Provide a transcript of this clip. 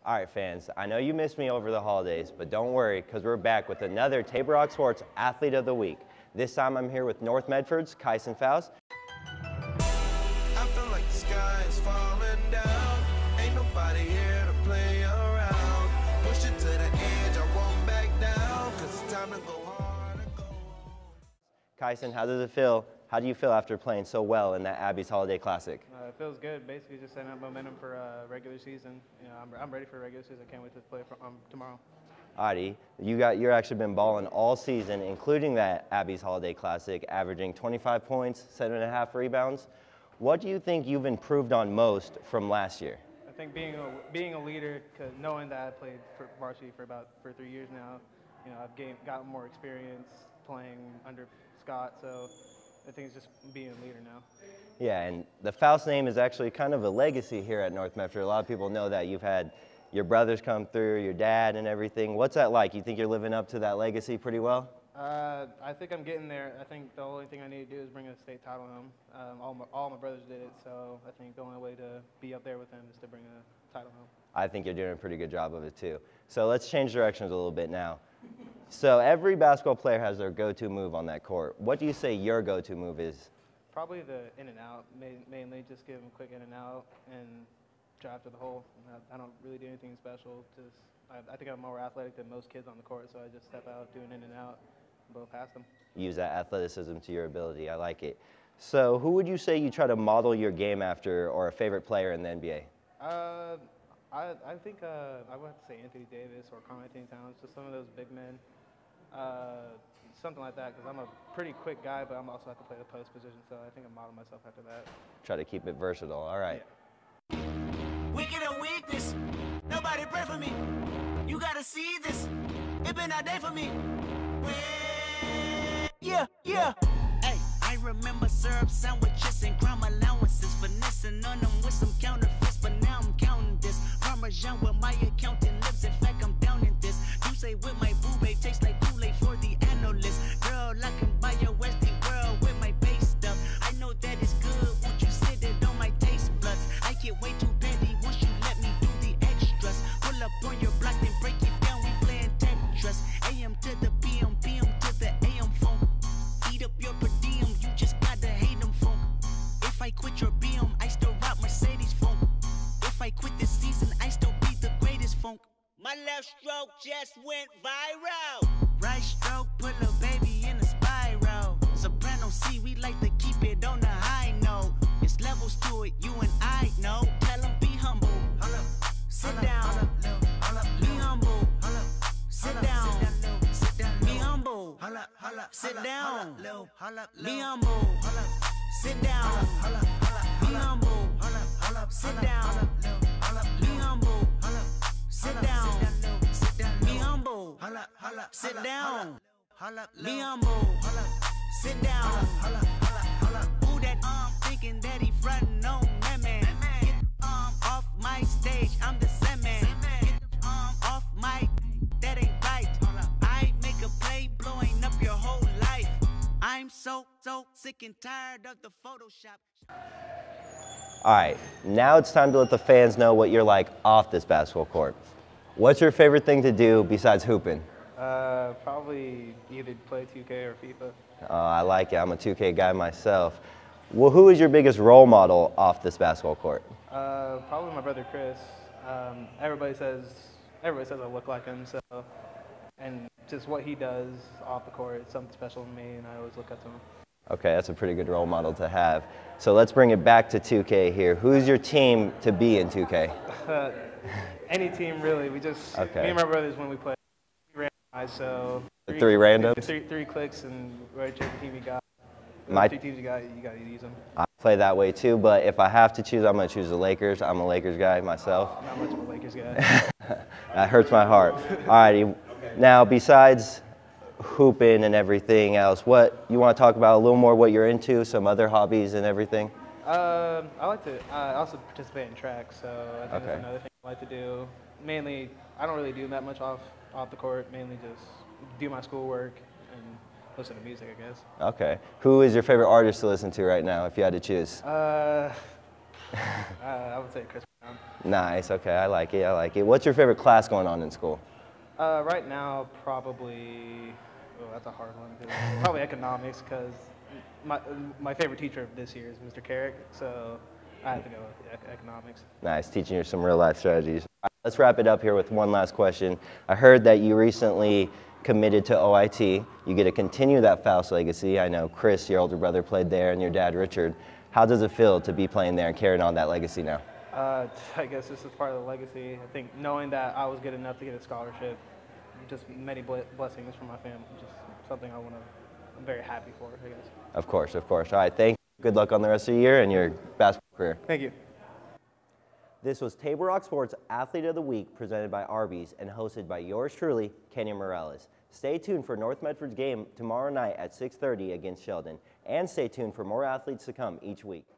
All right, fans, I know you missed me over the holidays, but don't worry, because we're back with another Table Rock Sports Athlete of the Week. This time I'm here with North Medford's Kaison Faust. I feel like the sky is falling down. Ain't nobody here to play around. Push it to the edge, I won't back down, because it's time to go hard and go home. Kaison, how does it feel? How do you feel after playing so well in that Abby's Holiday Classic? It feels good. Basically, just setting up momentum for regular season. You know, I'm ready for regular season. I can't wait to play for, tomorrow. Alrighty, you're actually been balling all season, including that Abby's Holiday Classic, averaging 25 points, 7.5 rebounds. What do you think you've improved on most from last year? I think being a leader, cause knowing that I played for varsity for 3 years now, you know, I've gotten more experience playing under Scott, so I think it's just being a leader now. Yeah, and the Faust name is actually kind of a legacy here at North Medford. A lot of people know that. You've had your brothers come through, your dad and everything. What's that like? You think you're living up to that legacy pretty well? I think I'm getting there. I think the only thing I need to do is bring a state title home. All my brothers did it, so I think the only way to be up there with them is to bring a title home. I think you're doing a pretty good job of it too. So let's change directions a little bit now. So every basketball player has their go-to move on that court. What do you say your go-to move is? Probably the in and out, mainly just give them a quick in and out and drive to the hole. I don't really do anything special. I think I'm more athletic than most kids on the court, so I just step out, do an in and out, and blow past them. Use that athleticism to your ability. I like it. So who would you say you try to model your game after, or a favorite player in the NBA? I think I would have to say Anthony Davis or Carl Anthony Towns, just some of those big men. Something like that, because I'm a pretty quick guy, but I'm also have to play the post position, so I think I model myself after that. Try to keep it versatile. All right. Yeah. Wicked or weakness, nobody pray for me. You gotta see this. It been a day for me. Yeah. Hey, I remember syrup sandwiches and crime allowances, finessing on them with some counterfeits, but now I'm counting this. Parmesan with my accountant lips. In fact, I'm down in this. You say with my boo babe tastes like Kool-Aid for the analyst. Girl, I can buy your Westie world with my base stuff. I know that it's good. Won't you sit it on my taste buds? I get way too petty once you let me do the extras. Pull up on your block, then break it down. We playing Tetris. AM to the PM, PM to the AM phone. Eat up your per diem. You just gotta hate them phone. If I quit your BM, I still rock Mercedes phone. If I quit this season, I still be the greatest funk. My left stroke just went viral. Right stroke put a baby in a spiral. Soprano C, we like to keep it on the high note. It's levels to it, you and I know. Tell them be humble. Sit down. Be humble. Sit down. Be humble. Sit down. Be humble. Sit down. Be humble. Sit down. Be humble. Sit down. Be humble. Sit down. Be humble. Sit down. Who that thinking that he frontin' on that man? Get off my stage, I'm the same man. Get off my, that ain't right. I make a play blowing up your whole life. I'm so sick and tired of the Photoshop. All right, now it's time to let the fans know what you're like off this basketball court. What's your favorite thing to do besides hooping? Probably either play 2K or FIFA. I like it. I'm a 2K guy myself. Well, who is your biggest role model off this basketball court? Probably my brother Chris. Everybody says I look like him, so, and just what he does off the court, it's something special to me, and I always look up to him. Okay, that's a pretty good role model to have. So let's bring it back to 2K here. Who's your team to be in 2K? Any team, really. We just, me and my brothers, when we play, so three randoms? Three clicks, and whichever team you got, three teams you got to use them. I play that way too, but if I have to choose, I'm going to choose the Lakers. I'm a Lakers guy myself. Not much of a Lakers guy. That hurts my heart. All righty. Now, besides hooping and everything else, what you want to talk about a little more what you're into, some other hobbies and everything? I like to also participate in track, so I think that's another thing I like to do. Mainly, I don't really do that much off the court, mainly just do my schoolwork and listen to music, I guess. Okay. Who is your favorite artist to listen to right now, if you had to choose? I would say Chris Brown. Nice, okay, I like it, I like it. What's your favorite class going on in school? Right now, probably, oh, that's a hard one. Probably economics, because my favorite teacher of this year is Mr. Carrick, so I have to go with economics. Nice, teaching you some real life strategies. All right, let's wrap it up here with one last question. I heard that you recently committed to OIT. You get to continue that Faust legacy. I know Chris, your older brother, played there, and your dad, Richard. How does it feel to be playing there and carrying on that legacy now? I guess this is part of the legacy. I think knowing that I was good enough to get a scholarship, just many blessings from my family, just something I'm very happy for, I guess. Of course, of course. All right, thank you. Good luck on the rest of the year and your basketball career. Thank you. This was Table Rock Sports Athlete of the Week presented by Arby's and hosted by yours truly, Kenyon Morales. Stay tuned for North Medford's game tomorrow night at 6:30 against Sheldon, and stay tuned for more athletes to come each week.